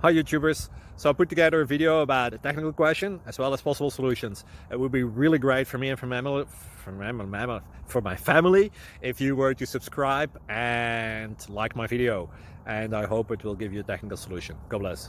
Hi YouTubers! So I put together a video about a technical question as well as possible solutions. It would be really great for me and for my family if you were to subscribe and like my video. And I hope it will give you a technical solution. God bless.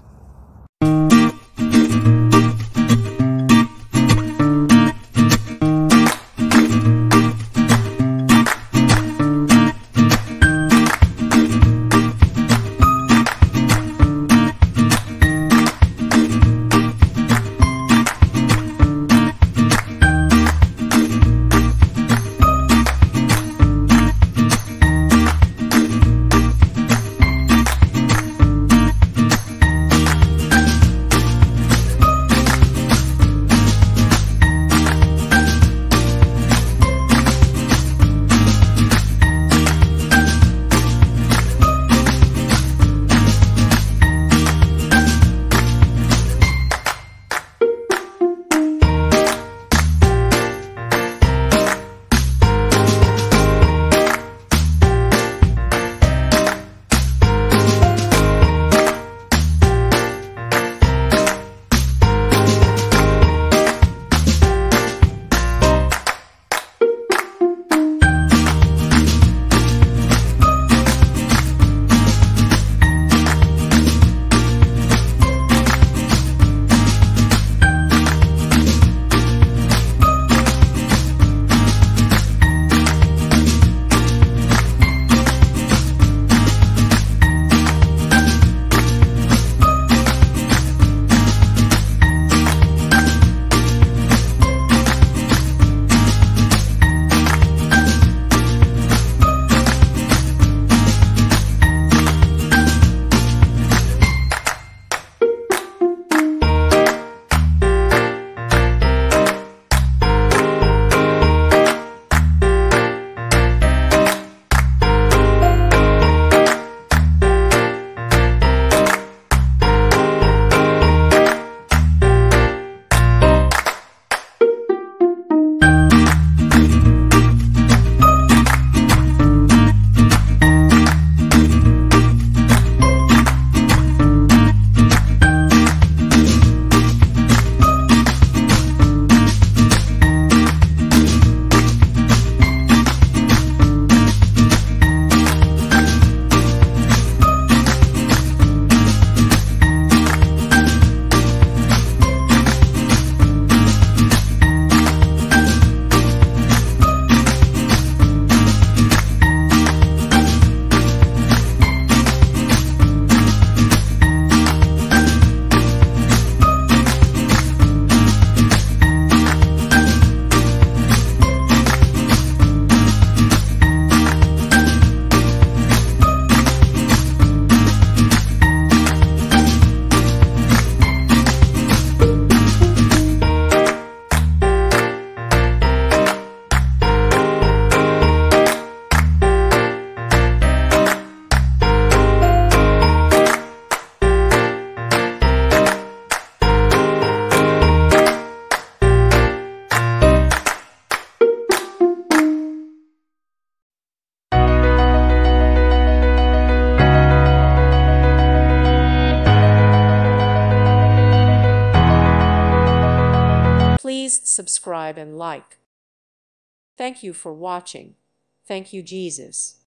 Please subscribe and like. Thank you for watching. Thank you, Jesus.